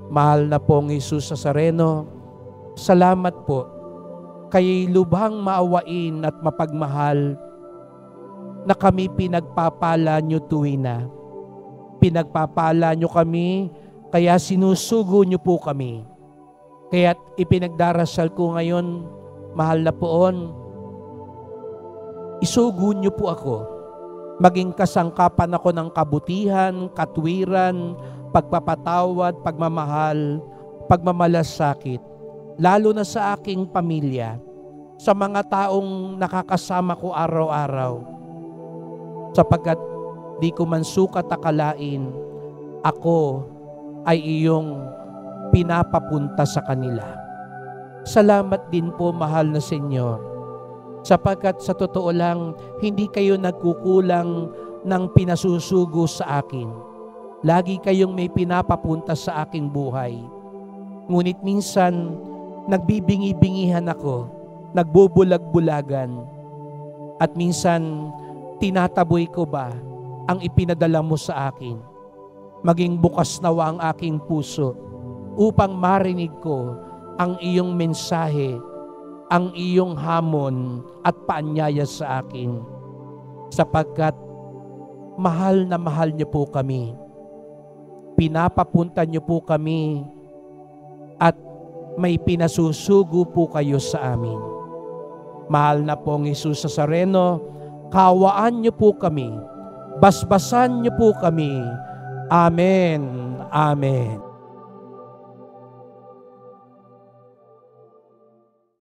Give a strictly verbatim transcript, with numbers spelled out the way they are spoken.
Mahal na pong Jesus Nazareno, salamat po kay lubhang maawain at mapagmahal na kami pinagpapala nyo tuwi na. Pinagpapala nyo kami, kaya sinusugo nyo po kami. Kaya't ipinagdarasal ko ngayon, mahal na poon, isugo nyo po ako. Maging kasangkapan ako ng kabutihan, katwiran, pagpapatawad, pagmamahal, pagmamalasakit, lalo na sa aking pamilya, sa mga taong nakakasama ko araw-araw, sapagkat di ko man sukat akalain, ako ay iyong pinapapunta sa kanila. Salamat din po, mahal na Senyor, sapagkat sa totoo lang, hindi kayo nagkukulang ng pinasusugo sa akin. Lagi kayong may pinapapunta sa aking buhay. Ngunit minsan, nagbibingi-bingihan ako, nagbubulag-bulagan, at minsan, tinataboy ko ba ang ipinadala mo sa akin? Maging bukas nawa ang aking puso upang marinig ko ang iyong mensahe, ang iyong hamon at paanyaya sa akin, sapagkat mahal na mahal niyo po kami. Pinapapunta niyo po kami at may pinasusugo po kayo sa amin. Mahal na pong Jesus Nazareno, kawaan niyo po kami, basbasan niyo po kami. Amen. Amen.